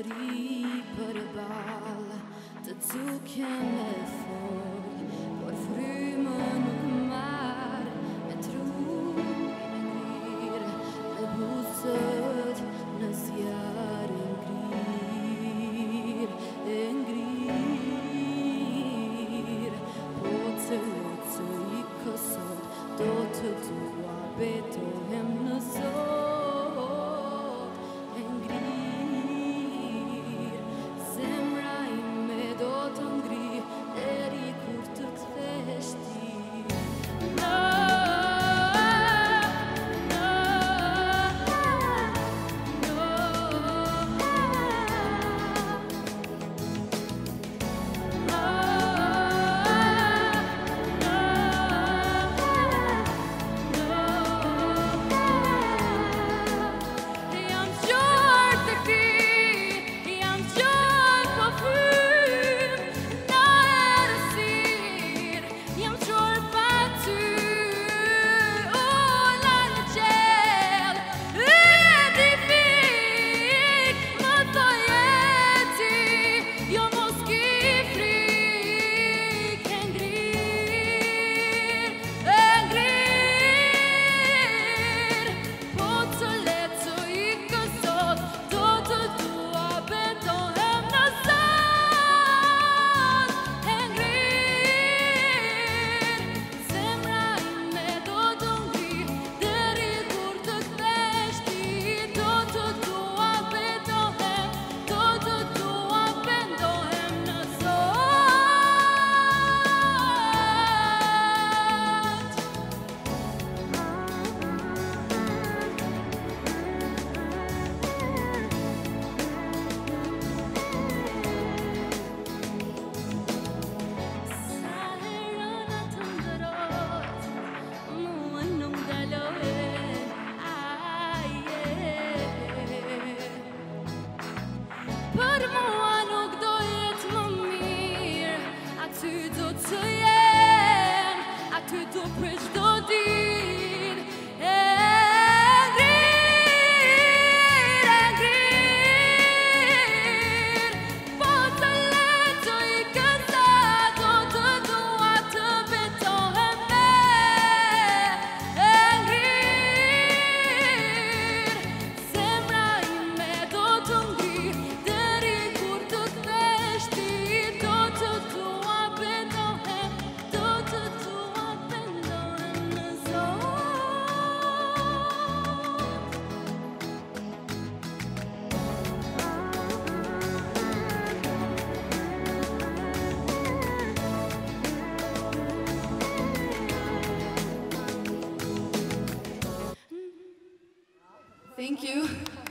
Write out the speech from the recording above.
ri për ball, të cukjem me fol, por frymë nuk marr, e trupin e ngrirë, e buzët në zjarë e ngrirë, po të lëtë i kësot, do të dua betohem në zot. Për mua nuk do jetë më mirë, aty do të jem, aty do për çdo ditë, e ngrirë, po të letë i kësa, do të dua të betohem me, e ngrirë, zemra ime do të ngrirë, Thank you.